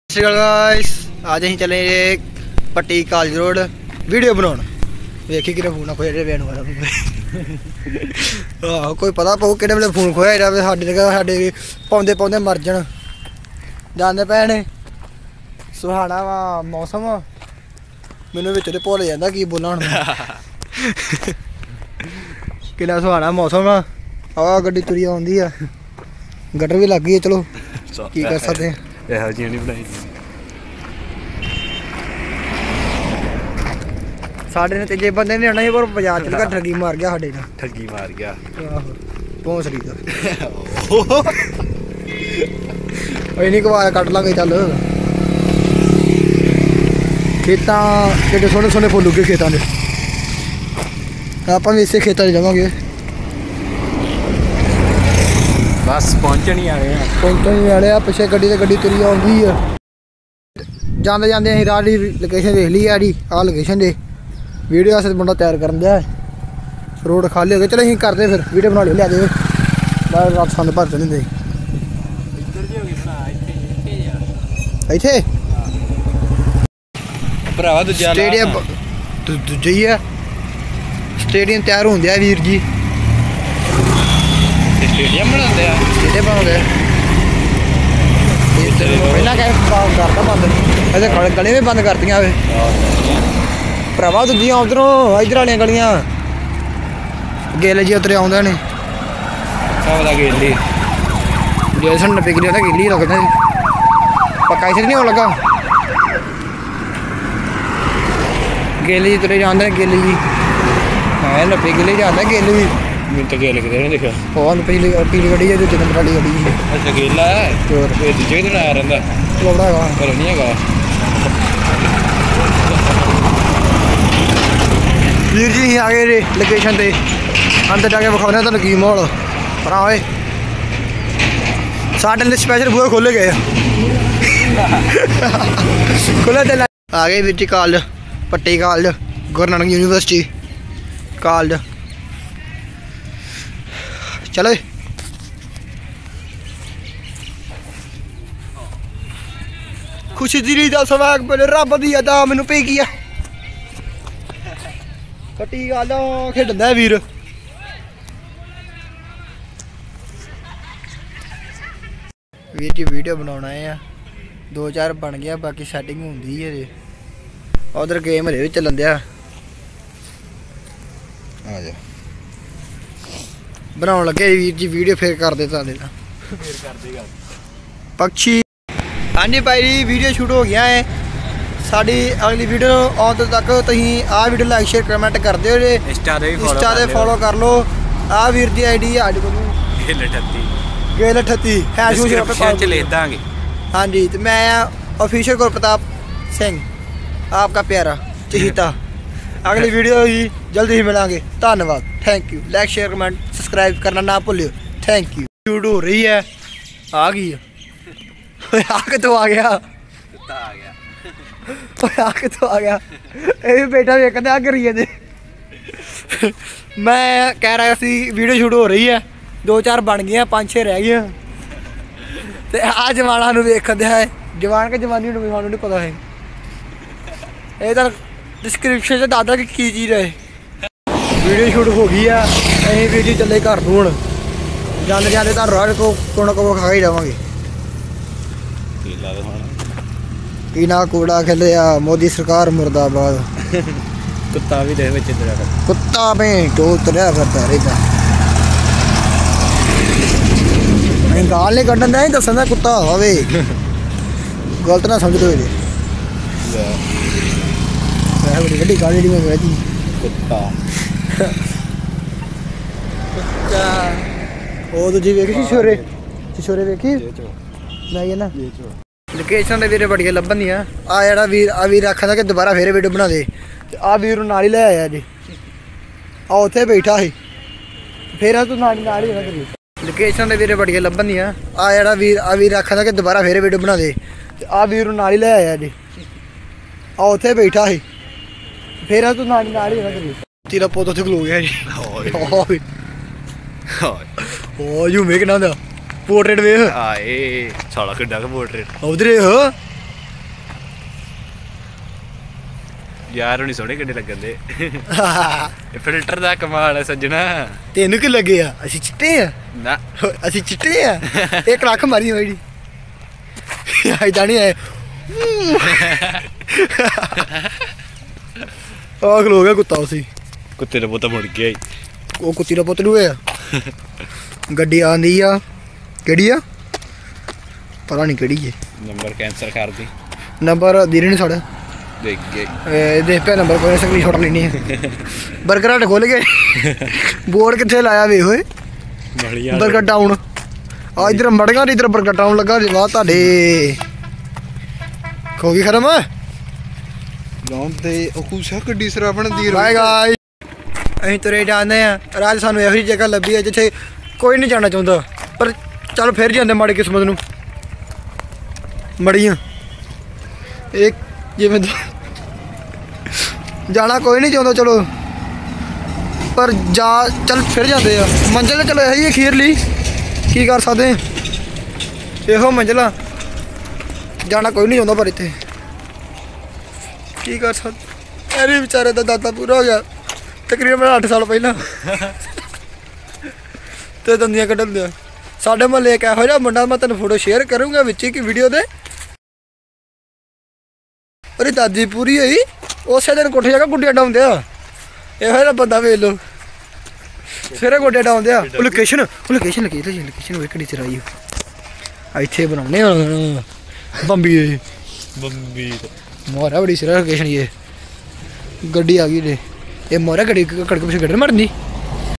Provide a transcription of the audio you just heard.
Guys आज अं चले पट्टी कॉलेज रोड वीडियो बनाने वेखी कि फोन खोया बैन वाला कोई पता पाओ कि वे फोन खोया साढ़े पाँदे पाँदे मर जाने भैन सुहाना वा मौसम मैनू बिच भुल जाता की बोलना हूँ कि सुहाना मौसम आ गड्डी तुरी आती है गटर भी लग गई है चलो की कर सकते हैं साढ़े ने तेजे बंदे ने आना पर बाजार चल ठगी मार गया साढ़े ठगी मार गया भौंसली का नहीं कवा कट लांगे चल खेतां के सोहने सोहने फुल उगे खेतों के आप भी इसे खेतों जावांगे बस पहुंचने ही वाले पिछे गड्डी ते गड्डी तुरी आउंदी है जांदे जांदे असीं राह दी लोकेशन देख ली है जी आ लोकेशन दे वीडियो वास्ते मुंडा तैयार करन दिया रोड खाली हो गए चलो असीं करदे फिर वीडियो बना लिया दे बाहर रात संद भर चले दे इत्थे भरावा दूजा स्टेडियम दूजा ही है स्टेडियम तैयार होंदे आ वीर जी स्टेडियम बनाते हैं स्टेडियम बनाते पहला क्या करता बंद ऐसे गलियां भी बंद करती भरावा दूजियां उधरों इधर वाली गलियां गेले जी उतरे आउंदे ने गेली जो सन नब्बे किलो गेली लगता पक्का इसे नहीं हो लगा गेली जी तुरे जाते हैं गेली जी है 90 किले जाता गेली जी मैं तो गेल किधर नहीं देखा बहुत पीली गड्डी है दूजे नंबर वाली गड्डी है अच्छा गेला है और ये दूजे दिन आया रहता लौड़ा है पर नहीं है वीर जी आ गए लोकेशन पे अंदर जाके विखाने तुहानू की माहौल पर आए साढ़े लिए स्पैशल बूहे खोले गए खुले आ गए वीर जी कॉलेज पट्टी college Guru Nanak university college चलो खुशी दिली दा सवाग बड़े रब दी अदा मैनू पे गया पट्टी गल खेडदा वीर वीर जी वीडियो बनाना है 2-4 बन गया बाकी सैटिंग होंदी है उधर गेम हरे भी चलन दिया बनाने लगे वीर जी वीडियो फिर कर दे पक्षी हाँ जी भाई जी वीडियो शूट हो गया है साड़ी अगली वीडियो आने तक तुम आ वीडियो लाइक शेयर कमेंट कर दो इंस्टा दे फॉलो कर लो आ वीर दी आईडी है गेल 38 हाँ जी तो मैं ऑफिशियल गुरप्रताप सिंह आपका प्यारा चहीता अगली वीडियो ही जल्दी ही मिलेंगे धन्यवाद thank you like share comment subscribe करना ना भूलियो थैंक यू शूट हो रही है आ गई आके तो आ गया आके तो आ गया ये बेटा वेखते आ करिए मैं कह रहा सी वीडियो शूट हो रही है 2-4 बन गई 5-6 रह गई तो आ जवाना वेखते है जवान के जवानी सानू नहीं पता है ये तो डिस्क्रिप्शन से दादा की चीज़ है वीडियो शूट हो गई है अं वीडियो चले घर हूँ जाते जाते तो राह को खा ही जावे कीना कूड़ा खेलिया मोदी सरकार मुर्दाबाद कुत्ता भी दे कुत्ता भेंटो तुरया फिरता रहता गाल नहीं कढ़न दिया दसन का कुत्ता हवे गलत ना समझ लो बड़ी बड़ी गाली में कहती कुत्ता वो दूजी वेखी छिछोरे वेखी नहीं ना लोकेशन तो वीर बड़िया लभन दियाँ आ जरा वीर आखा कि दोबारा फिर वीडियो बना दे आ वीर नाल ही ले आया जी आ उत्थे बैठा ही फिर तू नाल ही लोकेशन तो वीर बड़िया लभन दियाँ आ जरा वीर आखा कि दोबारा फिर वीडियो बना दे आ वीर नाल ही ले आया जी आ उत्थे बैठा ही फिर तू नाल ही तेरा पोत उत्थे खलो गया जी यू मेक ना पोर्ट्रेट वे आए साला किड्डा का पोर्ट्रेट उधर ਯਾਰ ਹੁਣੀ ਸੋਹਣੇ ਕਿੱਡੇ ਲੱਗਣ ਦੇ ਇਹ ਫਿਲਟਰ ਦਾ ਕਮਾਲ ਹੈ ਸੱਜਣਾ ਤੈਨੂੰ ਕੀ ਲੱਗੇ ਆ ਅਸੀਂ ਚਿੱਟੇ ਆ ਨਾ ਅਸੀਂ ਚਿੱਟੇ ਆ ਇੱਕ ਲੱਖ ਮਾਰੀ ਹੋਈ ਆਇਦਾ ਨਹੀਂ ਆਏ ਆਖ ਲੋ ਗਿਆ ਕੁੱਤਾ ਉਸੇ ਕੁੱਤੇ ਦਾ ਪੁੱਤ ਮੁੜ ਗਿਆ ਈ। ਉਹ ਕੁੱਤੀ ਦਾ ਪੁੱਤ ਨੂੰ ਹੋਇਆ ਗੱਡੀ ਆਂਦੀ ਆ ਕਿਹੜੀ ਆ ਪਤਾ ਨਹੀਂ ਕਿਹੜੀ ਹੈ ਨੰਬਰ ਕੈਂਸਲ ਕਰਦੀ ਨੰਬਰ ਦੇ ਨਹੀਂ ਸਾਡਾ ਦੇਖ ਕੇ ਦੇਖ ਪਿਆ ਨੰਬਰ ਕੋਈ ਸਕਰੀ ਛੋਟ ਲੈਣੀ ਹੈ ਬਰਗਰ ਹਟ ਖੋਲ ਗਏ ਬੋਰਡ ਕਿੱਥੇ ਲਾਇਆ ਵੇ ਹੋਏ ਮੜੀਆਂ ਬਰਗਰ ਟਾਊਨ ਆ ਇਧਰ ਮੜਗਾ ਇਧਰ ਬਰਗਰ ਟਾਊਨ ਲੱਗਾ ਜੀ ਵਾਹ ਤੁਹਾਡੇ ਖੋ ਗਈ ਖਰਮ ਲੌਂਗ ਤੇ ਉਹ ਕੁਛ ਗੱਡੀ ਸਰਾਵਣ ਦੀ ਬਾਏ ਗਾਇਸ ਅਸੀਂ ਤੁਰੇ ਜਾਂਦੇ ਆ ਰਾਜ ਸਾਨੂੰ ਇਹੋ ਜਿਹੀ ਜਗ੍ਹਾ ਲੱਭੀ ਹੈ ਜਿੱਥੇ ਕੋਈ ਨਹੀਂ ਜਾਣਾ ਚਾਹੁੰਦਾ ਪਰ ਚੱਲ ਫਿਰ ਜਾਂਦੇ ਮਾੜੀ ਕਿਸਮਤ ਨੂੰ ਮੜੀਆਂ ਇੱਕ ਜਿਵੇਂ ਜਾਣਾ ਕੋਈ ਨਹੀਂ ਚਾਹੁੰਦਾ ਚਲੋ ਪਰ ਚੱਲ ਫਿਰ ਜਾਂਦੇ ਆ ਮੰਜ਼ਿਲ ਚਲੋ ਇਹੀ ਅਖੀਰਲੀ ਕੀ ਕਰ ਸਕਦੇ ਇਹੋ ਮੰਜ਼ਿਲਾਂ ਜਾਣਾ ਕੋਈ ਨਹੀਂ ਚਾਹੁੰਦਾ ਪਰ ਇੱਥੇ ਕੀ ਕਰ ਸਕਦੇ ਅਰੇ ਵਿਚਾਰੇ ਦਾ ਦਾਦਾ ਪੂਰਾ ਹੋ ਗਿਆ ਤਕਰੀਬਨ 8 ਸਾਲ ਪਹਿਲਾਂ ਤੇ ਦੰਦੀਆਂ ਕੱਢਣ ਦਿਆ ਸਾਡੇ ਮਹੱਲੇ ਇੱਕ ਇਹੋ ਜਿਹਾ ਮੁੰਡਾ ਮੈਂ ਤੈਨੂੰ ਫੋਟੋ ਸ਼ੇਅਰ ਕਰੂੰਗਾ ਵਿੱਚ ਇੱਕ ਵੀਡੀਓ ਦੇ ਉਹਦੀ ਦਾਦੀ ਪੂਰੀ ਹੋਈ ਉਸੇ ਦਿਨ ਕੋਠੇ ਜਾ ਕੇ ਗੁੱਡੀਆਂ ਡਾਉਂਦੇ ਆ ਇਹੋ ਜਿਹਾ ਬੰਦਾ ਵੇਖ ਲਓ ਸਵੇਰੇ ਗੋਡੇ ਡਾਉਂਦੇ ਆ ਉਹ ਲੋਕੇਸ਼ਨ ਵੇਖ ਕਿਹੜੀ ਚਰਾਈ ਇੱਥੇ ਬਣਾਉਣੇ ਆ ਬੰਬੀ ਮੋਰਾ ਬੜੀ ਸਿਰਾ ਲੋਕੇਸ਼ਨ ਇਹ ਗੱਡੀ ਆ ਗਈ ਜੇ ਇਹ ਮੋਰਾ ਗੱਡੀ ਕੜਕ ਪਿੱਛੇ ਗੱਡੀ ਮਰਨੀ